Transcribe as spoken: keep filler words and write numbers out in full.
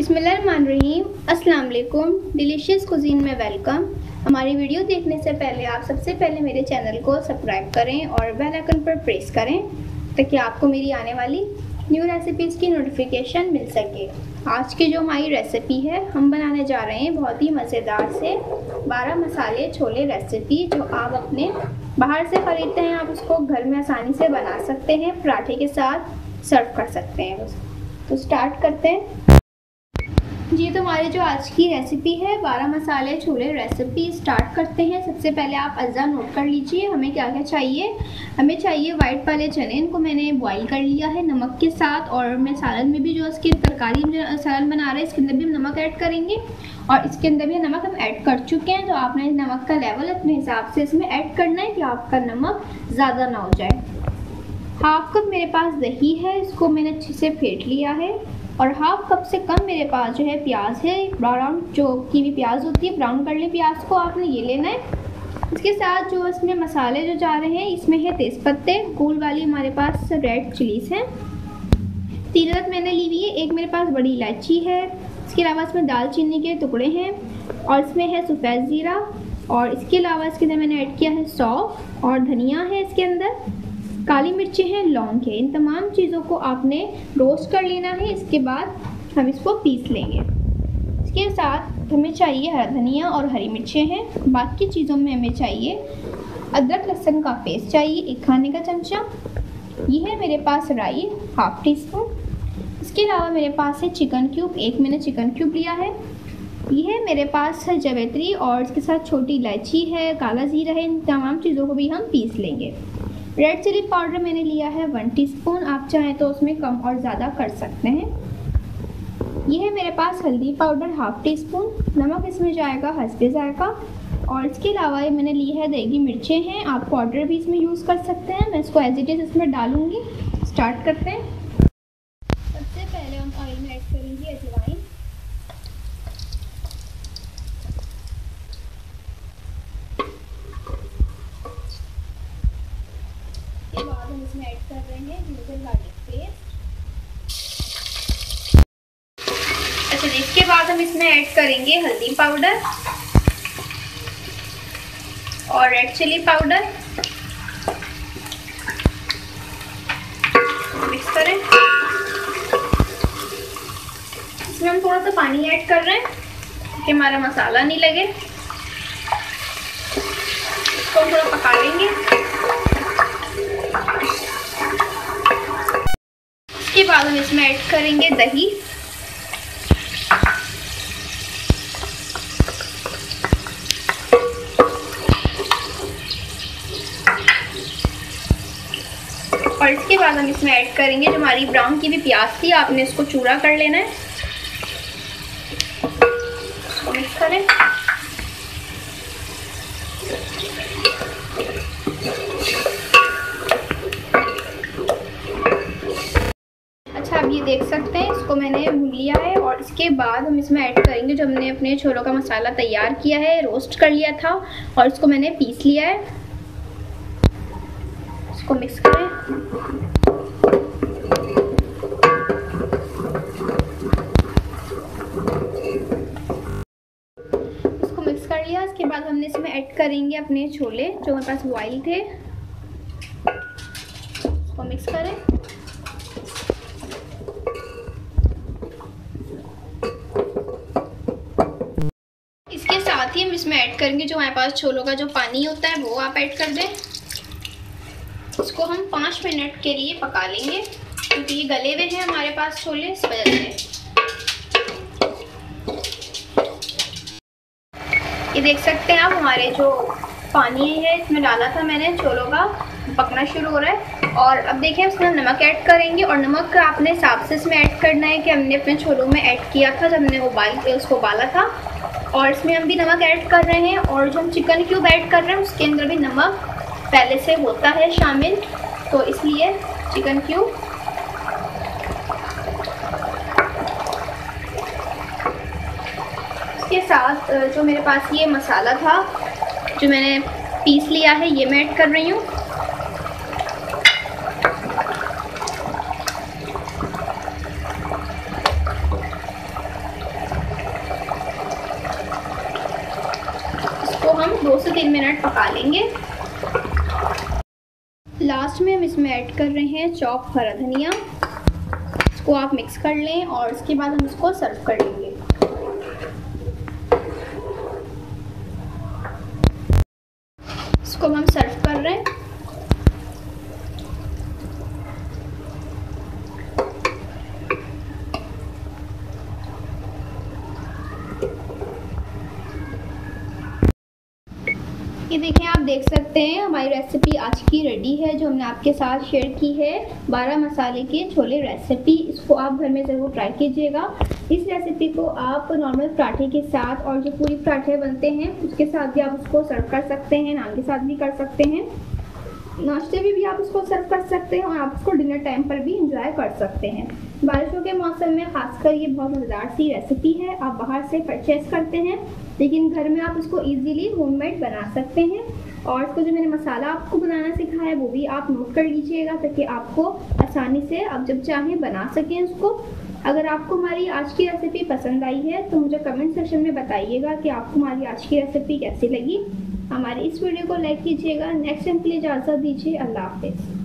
बिस्मिल्लाहिर्रहमानिर्रहीम। अस्सलाम वालेकुम। डिलीशियस कुजीन में वेलकम। हमारी वीडियो देखने से पहले आप सबसे पहले मेरे चैनल को सब्सक्राइब करें और बेल आइकन पर प्रेस करें ताकि आपको मेरी आने वाली न्यू रेसिपीज़ की नोटिफिकेशन मिल सके। आज की जो हमारी रेसिपी है, हम बनाने जा रहे हैं बहुत ही मज़ेदार से बारह मसाले छोले रेसिपी, जो आप अपने बाहर से ख़रीदते हैं आप उसको घर में आसानी से बना सकते हैं, पराठे के साथ सर्व कर सकते हैं। तो स्टार्ट करते हैं जी। तो हमारी जो आज की रेसिपी है बारह मसाले छोले रेसिपी, स्टार्ट करते हैं। सबसे पहले आप अज्जा नोट कर लीजिए हमें क्या क्या चाहिए। हमें चाहिए वाइट वाले चने, इनको मैंने बॉईल कर लिया है नमक के साथ, और मैं सालन में भी जो इसकी तरकारी सालन बना रहे हैं इसके अंदर भी हम नमक ऐड करेंगे, और इसके अंदर भी नमक हम ऐड कर चुके हैं। तो आपने नमक का लेवल अपने हिसाब से इसमें ऐड करना है कि आपका नमक ज़्यादा ना हो जाए। हाफ कप मेरे पास दही है, इसको मैंने अच्छे से फेंट लिया है, और हाफ कप से कम मेरे पास जो है प्याज है, ब्राउन जो कीवी प्याज होती है, ब्राउन कर ले प्याज को, आपने ये लेना है। इसके साथ जो इसमें मसाले जो जा रहे हैं इसमें है तेज़पत्ते, गोल वाली हमारे पास रेड चिलीज़ हैं, तीन अदद मैंने ली हुई है, एक मेरे पास बड़ी इलायची है, इसके अलावा इसमें दालचीनी के टुकड़े हैं, और इसमें है सफ़ेद ज़ीरा, और इसके अलावा इसके अंदर मैंने ऐड किया है सौंफ और धनिया है, इसके अंदर काली मिर्चें हैं, लौंग है। इन तमाम चीज़ों को आपने रोस्ट कर लेना है। इसके बाद हम इसको पीस लेंगे। इसके साथ हमें चाहिए हरा धनिया और हरी मिर्चें हैं। बाकी चीज़ों में हमें चाहिए अदरक लहसुन का पेस्ट चाहिए एक खाने का चमचा, ये है मेरे पास राई हाफ टी स्पून। इसके अलावा मेरे पास है चिकन क्यूब, एक मैंने चिकन क्यूब लिया है। ये है मेरे पास है जावित्री, और इसके साथ छोटी इलायची है, काला ज़ीरा है। इन तमाम चीज़ों को भी हम पीस लेंगे। रेड चिली पाउडर मैंने लिया है वन टीस्पून, आप चाहें तो उसमें कम और ज़्यादा कर सकते हैं। ये है मेरे पास हल्दी पाउडर हाफ टी स्पून, नमक इसमें जाएगा हस्बे जायका, और इसके अलावा ये मैंने ली है देगी मिर्चें हैं, आप पाउडर भी इसमें यूज़ कर सकते हैं। मैं इसको एज इट इज़ इसमें डालूँगी। स्टार्ट करते हैं। सबसे पहले हम ऑयल में ऐड करेंगे अजवाइन, हम इसमें ऐड कर रहे हैं जिंजर गार्लिक पेस्ट। अच्छा, इसके बाद हम इसमें ऐड करेंगे हल्दी पाउडर और रेड चिली पाउडर, मिक्स करें। इसमें हम थोड़ा सा पानी ऐड कर रहे हैं ताकि हमारा मसाला नहीं लगे। इसको थोड़ा पका लेंगे। इसके बाद हम इसमें ऐड करेंगे दही, और इसके बाद हम इसमें ऐड करेंगे जो हमारी ब्राउन की भी प्याज थी, आपने इसको चूरा कर लेना है। इसको मिक्स करें। आप ये देख सकते हैं इसको मैंने भून लिया है, और इसके बाद हम इसमें ऐड करेंगे जो हमने अपने छोलों का मसाला तैयार किया है, रोस्ट कर लिया था, और इसको मैंने पीस लिया है। इसको मिक्स करें। इसको मिक्स कर लिया। इसके बाद हमने इसमें ऐड करेंगे अपने छोले जो हमारे पास बॉईल थे। इसको मिक्स करें। साथ ही हम इसमें ऐड करेंगे जो हमारे पास छोलों का जो पानी होता है वो आप ऐड कर दें। इसको हम पाँच मिनट के लिए पका लेंगे क्योंकि ये गले हुए हैं हमारे पास छोले, इस वजह से। ये देख सकते हैं आप हमारे जो पानी है इसमें डाला था मैंने छोलों का, पकना शुरू हो रहा है। और अब देखें इसमें हम नमक ऐड करेंगे, और नमक का अपने हिसाब से इसमें ऐड करना है कि हमने अपने छोलों में ऐड किया था जब हमने उबाल उसको उबाला था, और इसमें हम भी नमक ऐड कर रहे हैं। और जो हम चिकन क्यूब ऐड कर रहे हैं उसके अंदर भी नमक पहले से होता है शामिल, तो इसलिए चिकन क्यूब। इसके साथ जो मेरे पास ये मसाला था जो मैंने पीस लिया है ये मैं ऐड कर रही हूँ। दो से तीन मिनट पका लेंगे। लास्ट में हम इसमें ऐड कर रहे हैं चॉप हरा धनिया। इसको आप मिक्स कर लें और उसके बाद हम इसको सर्व कर लेंगे। इसको हम सर्व कर रहे हैं। ये देखें, आप देख सकते हैं हमारी रेसिपी आज की रेडी है, जो हमने आपके साथ शेयर की है बारह मसाले के छोले रेसिपी। इसको आप घर में ज़रूर ट्राई कीजिएगा। इस रेसिपी को आप नॉर्मल पराठे के साथ और जो पूरी पराठे बनते हैं उसके साथ भी आप उसको सर्व कर सकते हैं, नान के साथ भी कर सकते हैं, नाश्ते में भी आप उसको सर्व कर सकते हैं और आप उसको डिनर टाइम पर भी इंजॉय कर सकते हैं। बारिशों के मौसम में खासकर ये बहुत मज़ेदार सी रेसिपी है। आप बाहर से परचेज करते हैं लेकिन घर में आप इसको इजीली होममेड बना सकते हैं। और इसको जो मैंने मसाला आपको बनाना सिखाया है वो भी आप नोट कर लीजिएगा ताकि आपको आसानी से आप जब चाहें बना सकें उसको। अगर आपको हमारी आज की रेसिपी पसंद आई है तो मुझे कमेंट सेक्शन में बताइएगा कि आपको हमारी आज की रेसिपी कैसी लगी। हमारी इस वीडियो को लाइक कीजिएगा। नेक्स्ट टाइम के लिए इजाज़त दीजिए। अल्लाह हाफिज़।